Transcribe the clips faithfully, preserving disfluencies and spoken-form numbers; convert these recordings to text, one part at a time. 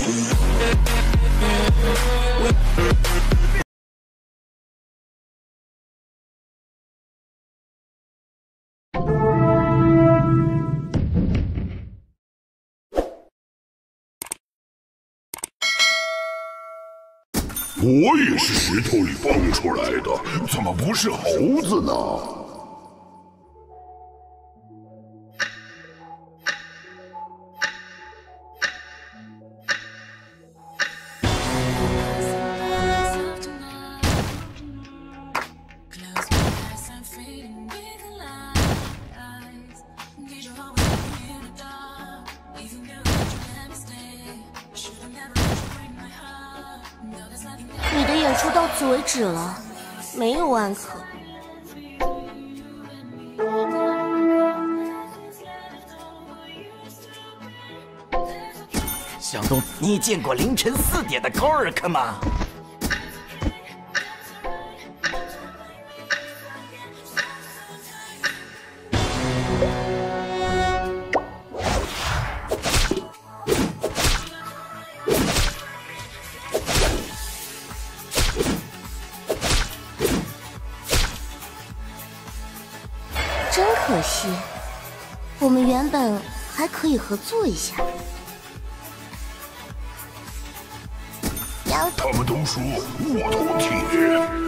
我也是石头里蹦出来的，怎么不是猴子呢？ 你的演出到此为止了，没有安可。 向东，你见过凌晨四点的高尔克吗？ 真可惜，我们原本还可以合作一下。 他们都说我头铁。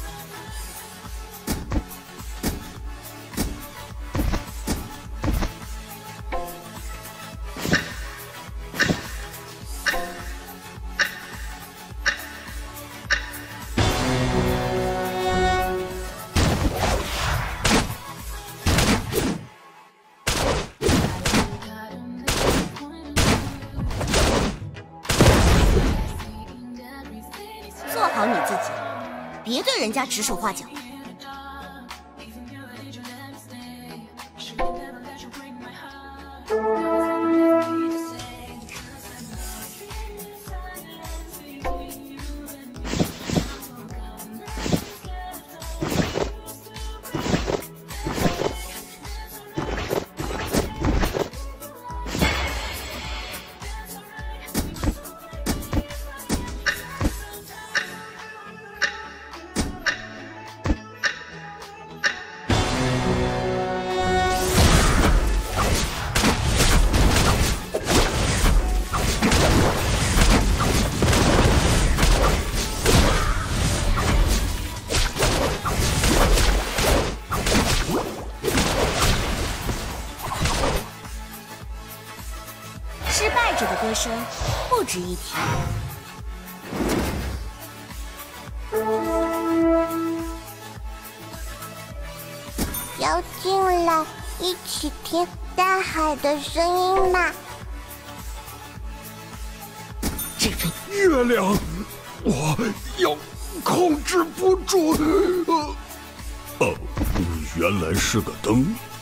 做好你自己，别对人家指手画脚。失败者的歌声不值一提。 要进来一起听大海的声音吗？ 这个月亮，我要控制不住。呃，哦，原来是个灯。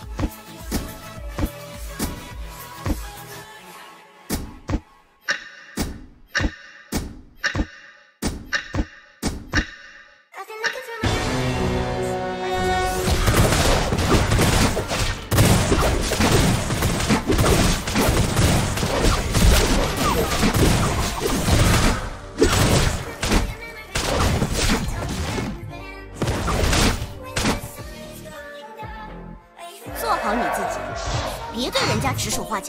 做好你自己，别对人家指手画脚。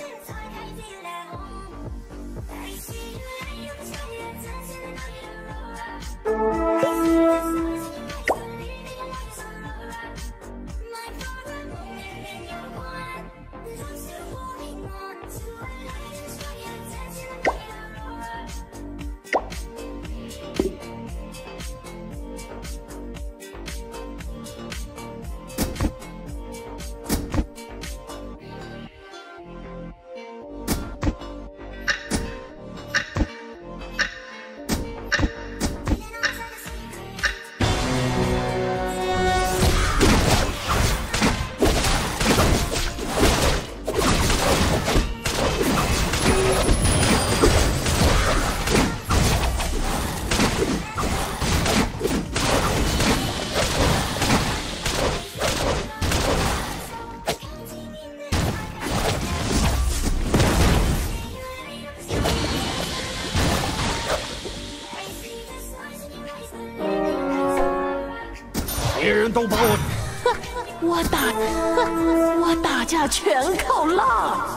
都把我…… 我打，我打架全靠浪。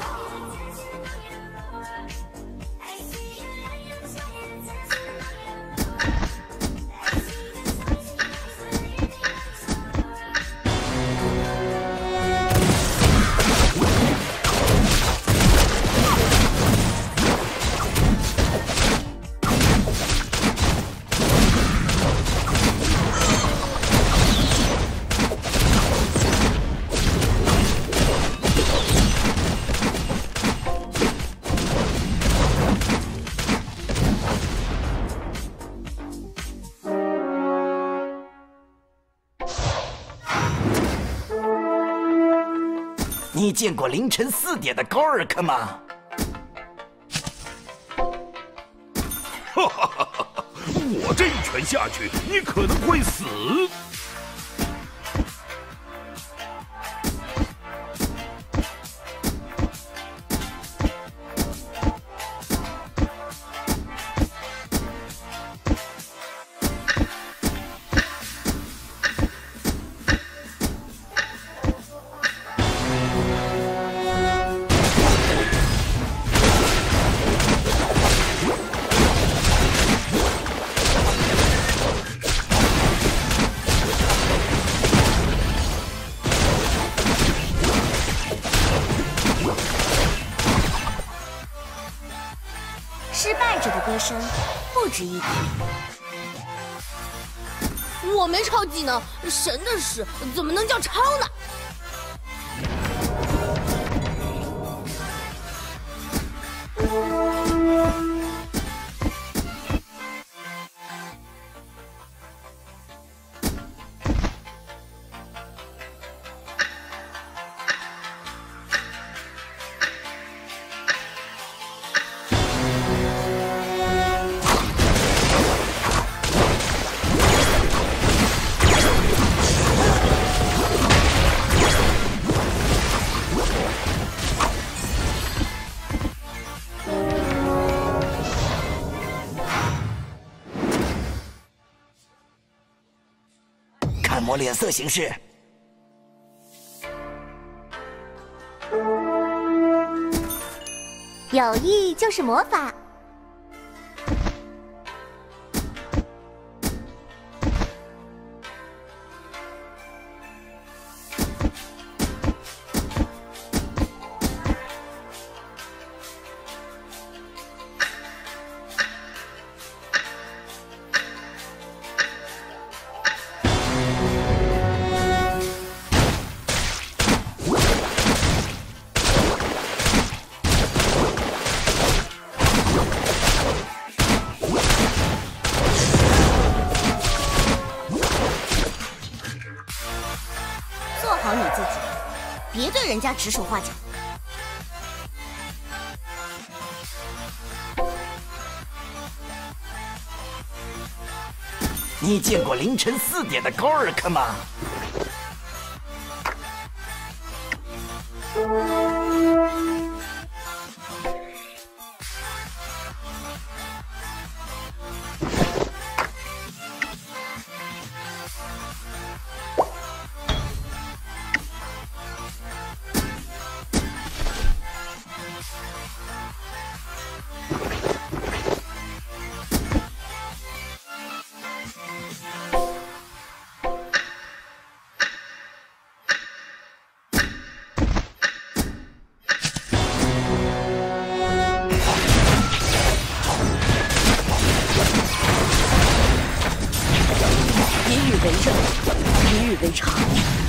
你见过凌晨四点的高尔克吗？ 哈哈哈哈！我这一拳下去，你可能会死。 失败者的歌声不值一提。 我没超技能，神的事怎么能叫超呢？ 看我脸色行事。 友谊就是魔法。做好你自己，别对人家指手画脚。 你见过凌晨四点的高尔克吗？ 一日为热，一日为常。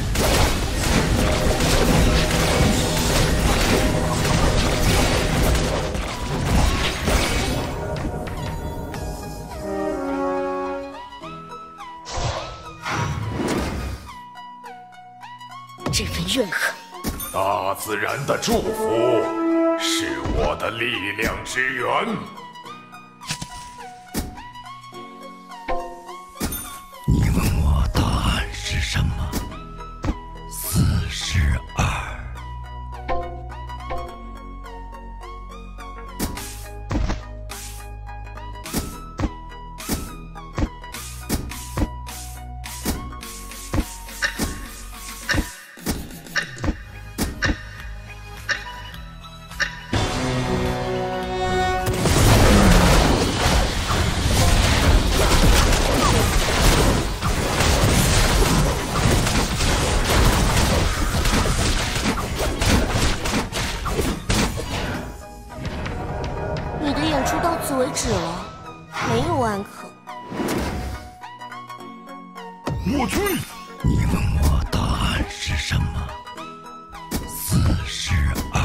这份怨恨， 大自然的祝福是我的力量之源。 你问我答案是什么？四十二。 为止了，没有安可。 我去！ 你问我答案是什么？四十二。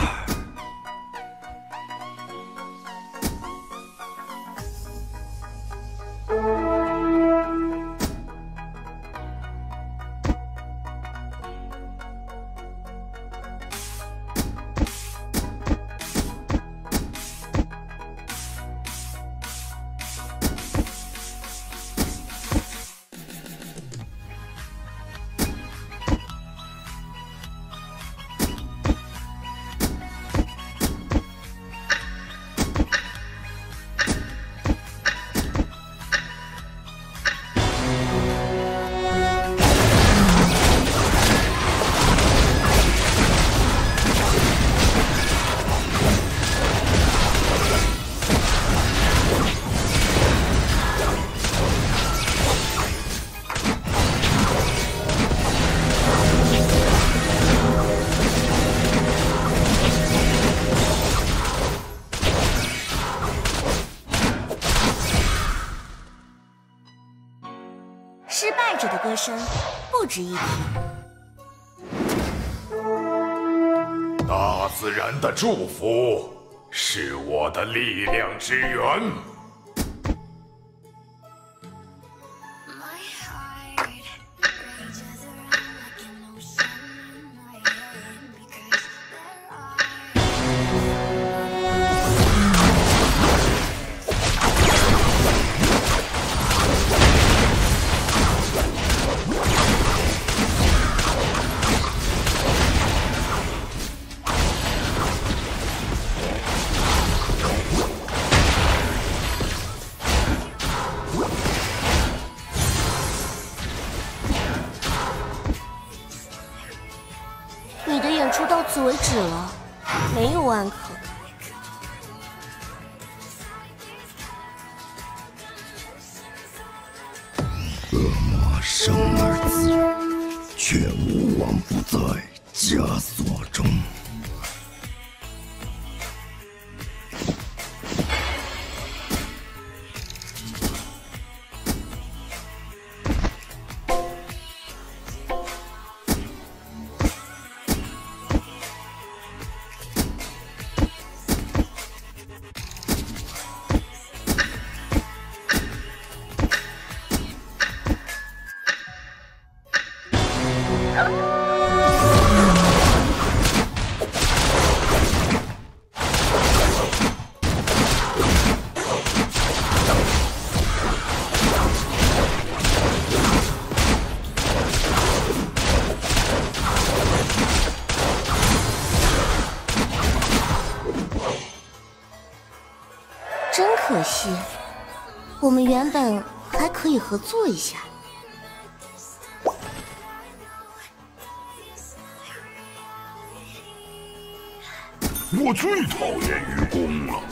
失败者的歌声不值一提。 大自然的祝福是我的力量之源。 你的演出到此为止了，没有安可。 恶魔生而自，却无往不在枷锁中。 真可惜，我们原本还可以合作一下。 我最讨厌愚公了。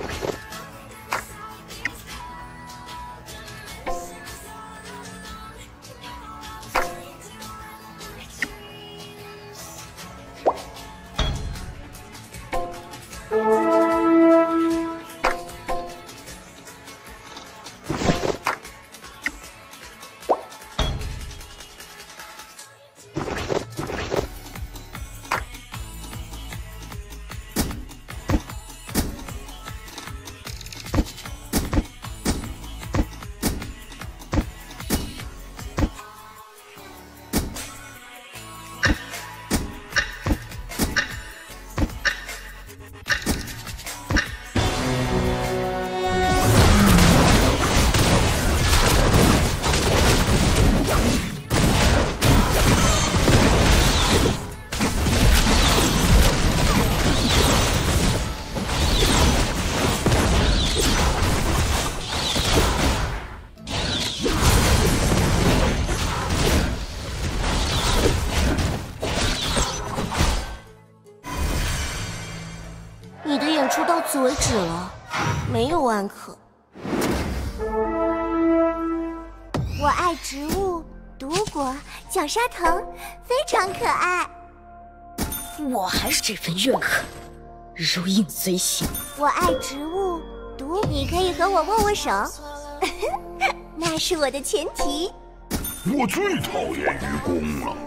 你的演出到此为止了，没有安可。 我爱植物、毒果、绞杀藤，非常可爱。 我还是这份怨恨，如影随形。 我爱植物、毒你可以和我握握手，那是我的前提。 我最讨厌愚公了。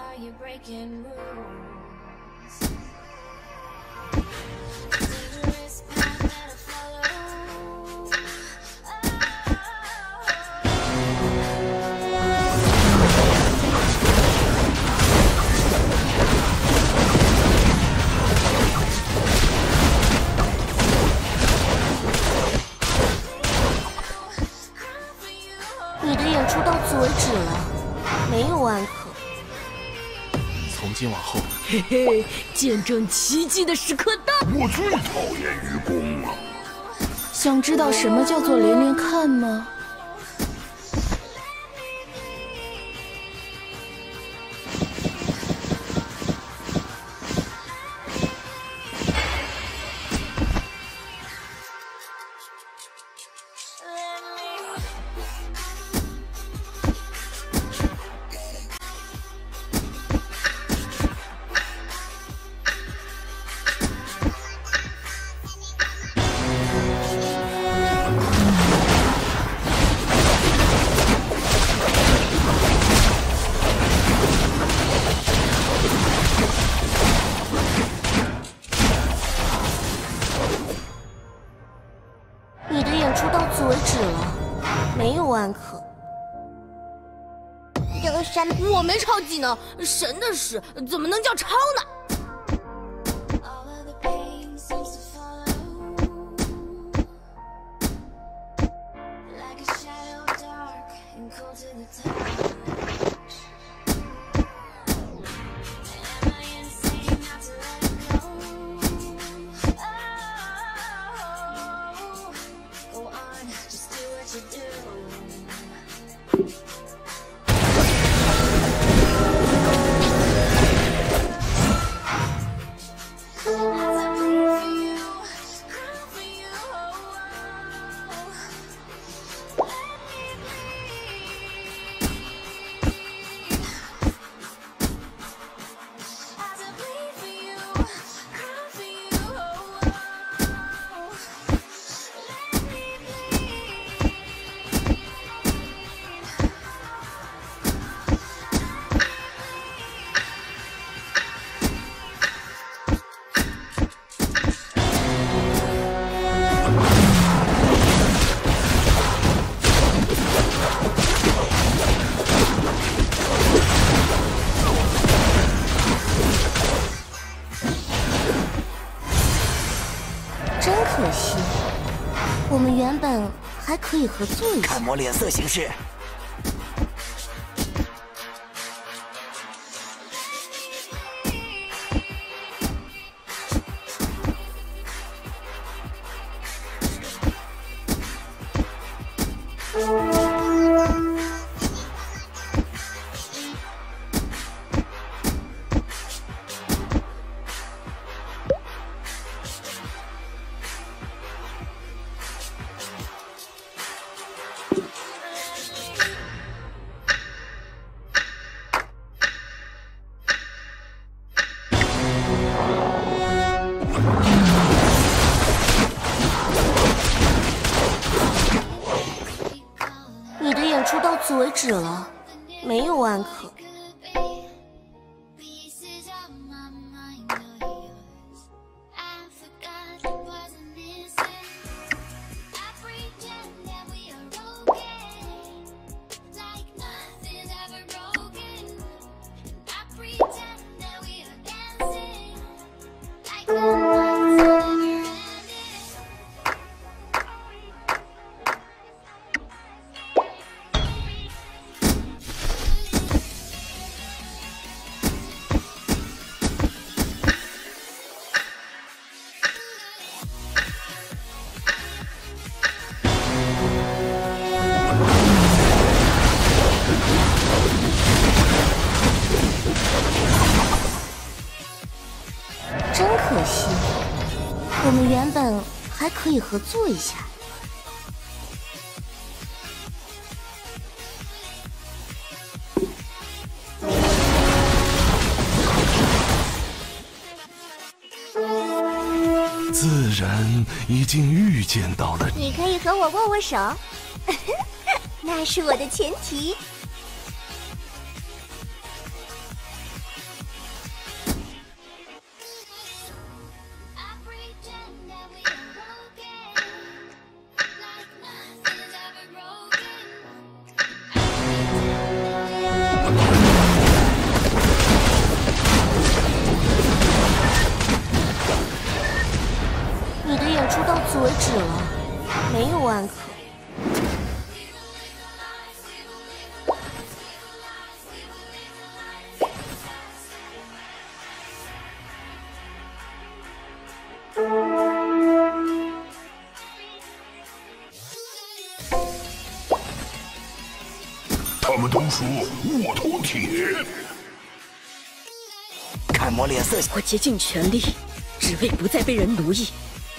你的演出到此为止了，没有完可。 从今往后， 嘿嘿，见证奇迹的时刻到。 我最讨厌愚公了。 想知道什么叫做连连看吗？ 你的演出到此为止了，没有完可。 这个神， 我没超技能，神的事怎么能叫超呢？ 真可惜，我们原本还可以合作一下。 看我脸色行事。 你的演出到此为止了，没有完可。真可惜，我们原本还可以合作一下。 自然已经预见到了。 你可以和我握握手，那是我的前提。 你的演出到此为止了，没有完可。 他们都说我头铁。 看我脸色， 我竭尽全力，只为不再被人奴役。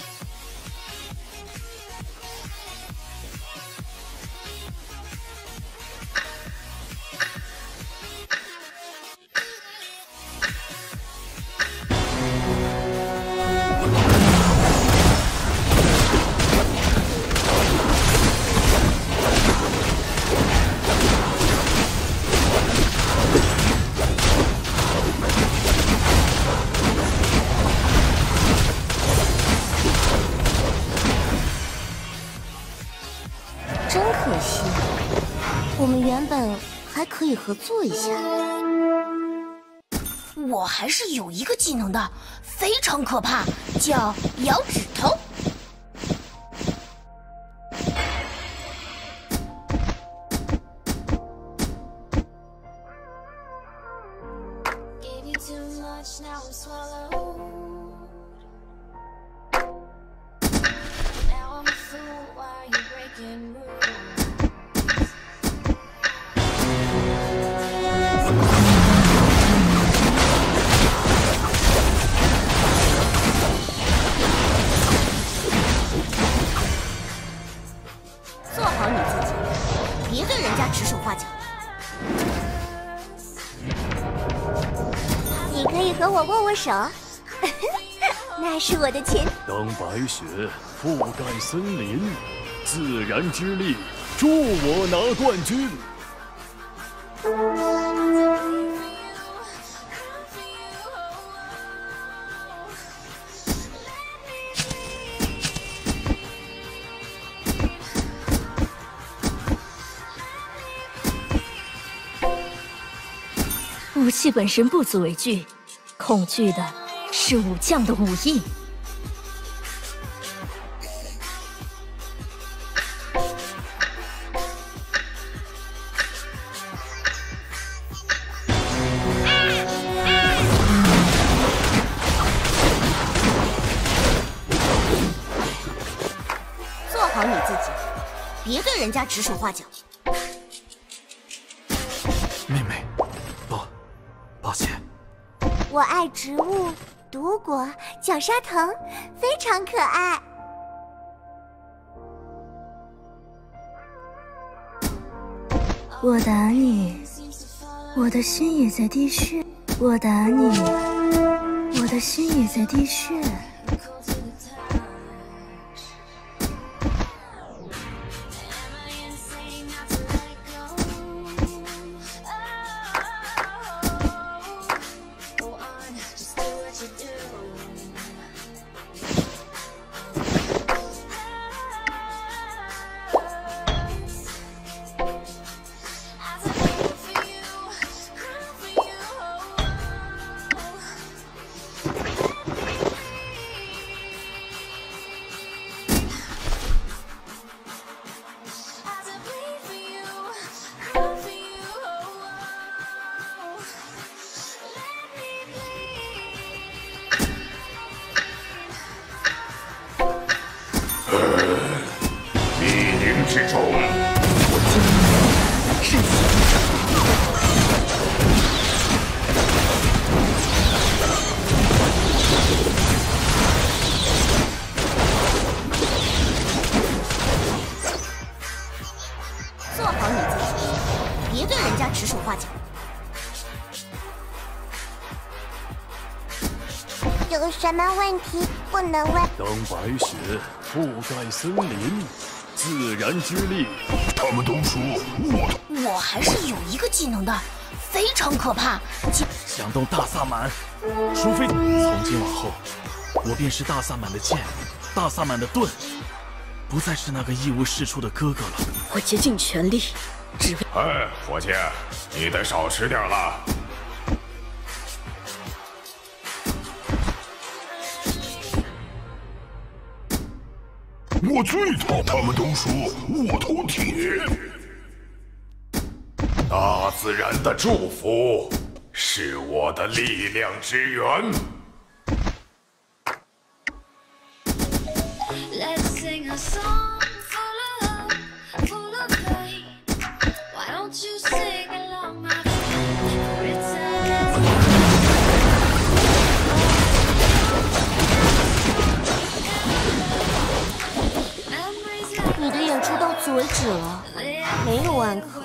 真可惜，我们原本还可以合作一下。 我还是有一个技能的，非常可怕，叫咬指头。 做好你自己，别对人家指手画脚。 你可以和我握握手，那是我的前提。 当白雪覆盖森林，自然之力助我拿冠军。 武器本身不足为惧，恐惧的是武将的武艺。 做好你自己，别对人家指手画脚。 妹妹，抱抱歉。 我爱植物、毒果、绞杀藤，非常可爱。 我打你，我的心也在滴血；我打你，我的心也在滴血。 之中， 我今日是做好你自己，别对人家指手画脚。 有什么问题不能问？ 当白雪覆盖森林，自然之力。 他们都说我我还是有一个技能的，非常可怕。 响动大萨满，除非从今往后，我便是大萨满的剑，大萨满的盾，不再是那个一无是处的哥哥了。 我竭尽全力，只为…… 哎，伙计，你得少吃点了。 我最讨，他们都说我头铁。 大自然的祝福是我的力量之源。 你的演出到此为止了，没有暗可。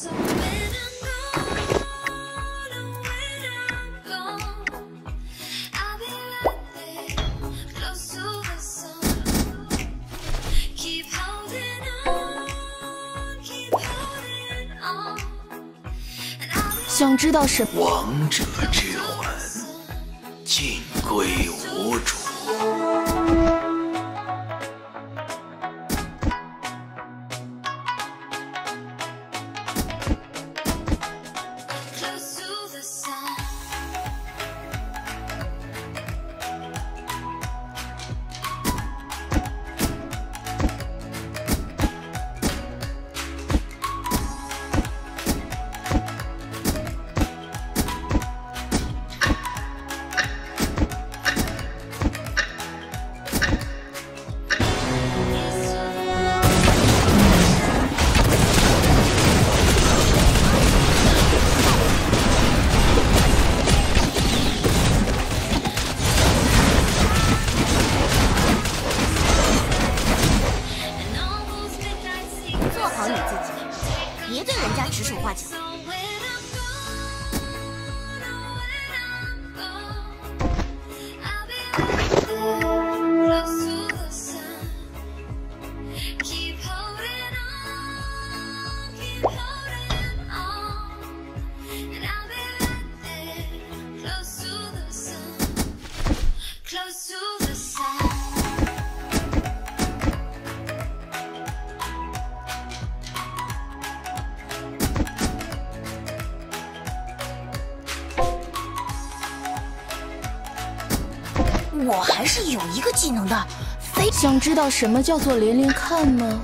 想知道什么？ 王者之魂，尽归无主。 我还是有一个技能的，非想知道什么叫做连连看吗？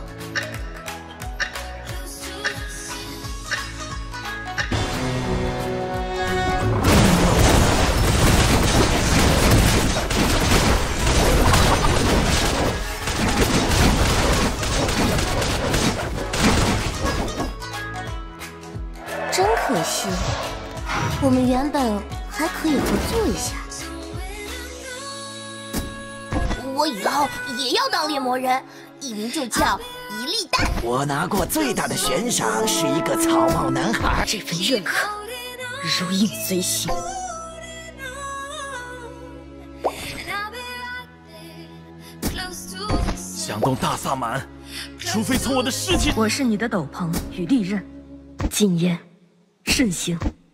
真可惜，我们原本还可以合作一下。 我以后也要当猎魔人，艺名就叫一粒蛋。 我拿过最大的悬赏是一个草帽男孩。 这份认可如影随形。 响动大萨满，除非从我的尸体…… 我是你的斗篷与利刃，谨言慎行。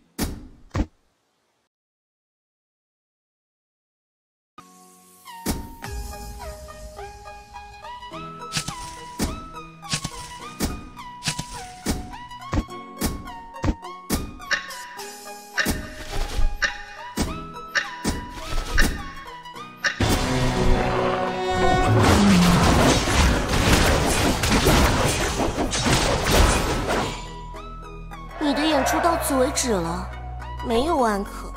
你的演出到此为止了，没有暗可。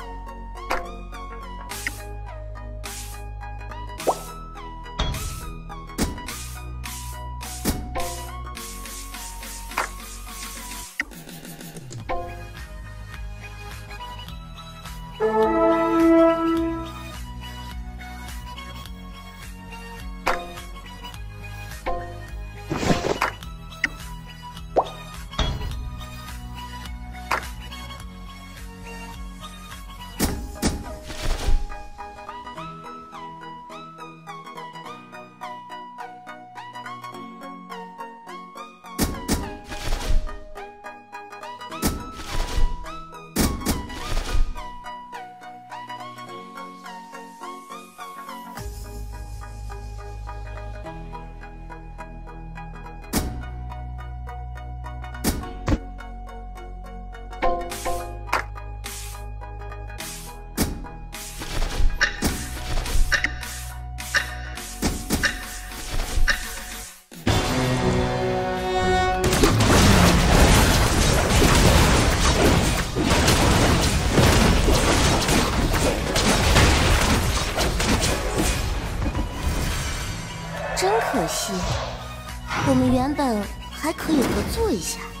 真可惜，我们原本还可以合作一下。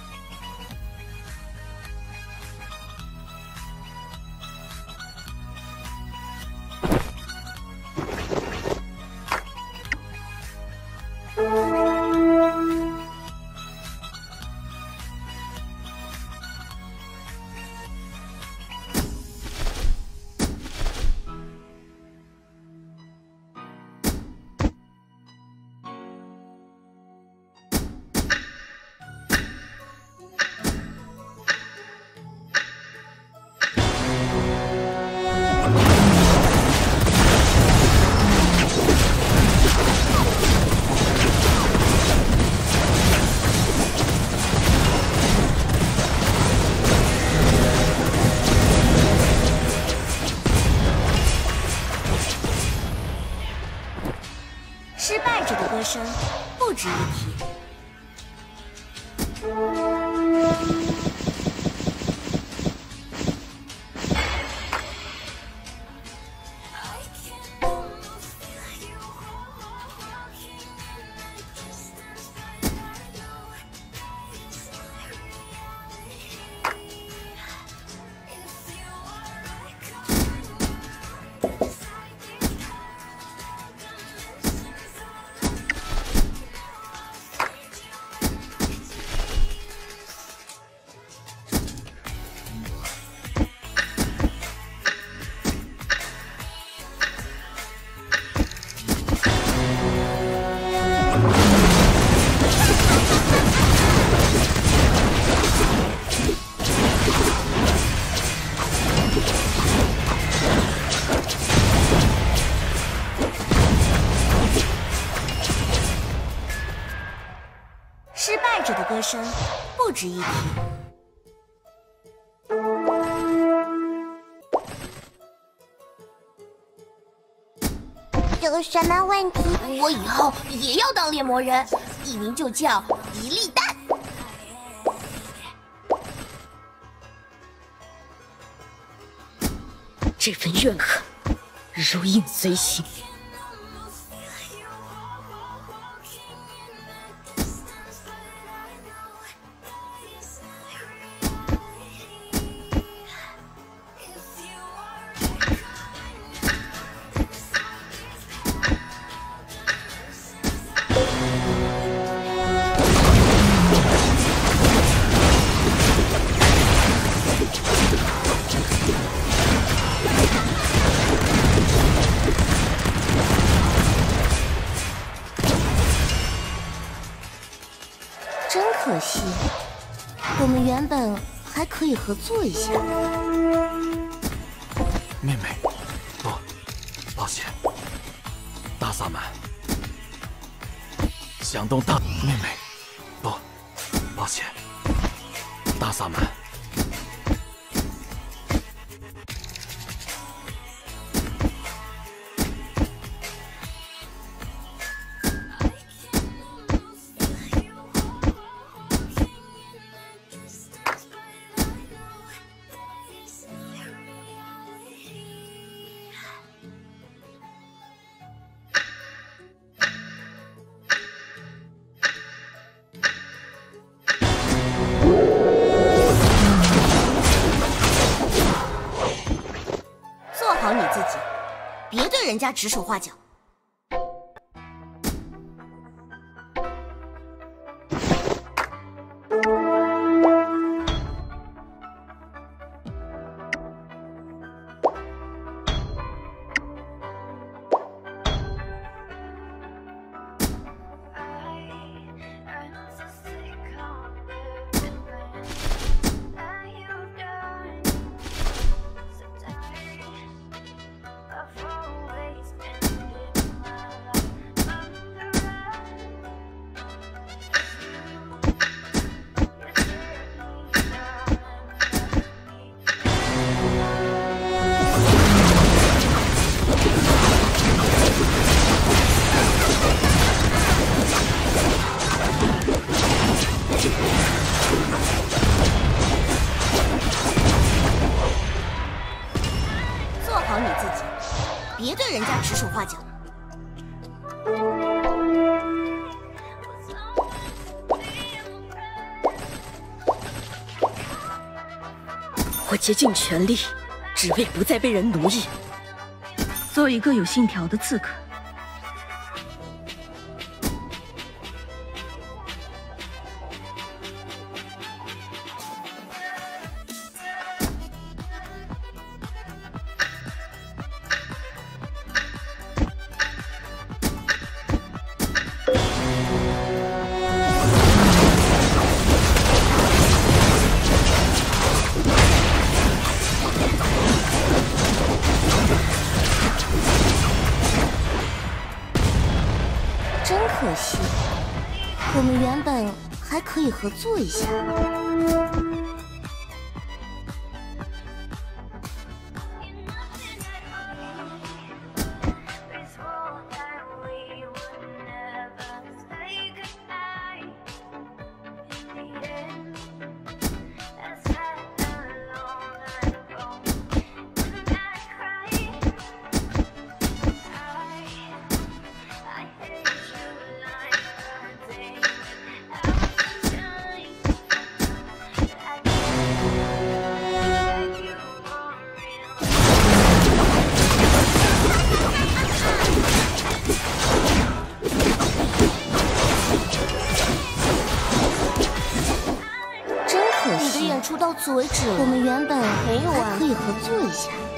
失败者的歌声不值一提。失败者的歌声不值一提。 有什么问题？ 我以后也要当猎魔人，艺名就叫一粒蛋。 这份怨恨如影随形。 真可惜，我们原本还可以合作一下。 妹妹，不，抱歉，大萨满想动大妹妹，不，抱歉，大萨满。 做好你自己，别对人家指手画脚。做好你自己，别对人家指手画脚。 我竭尽全力，只为不再被人奴役，做一个有信条的刺客。 真可惜，我们原本还可以合作一下。你的演出到此为止了，我们原本还可以合作一下。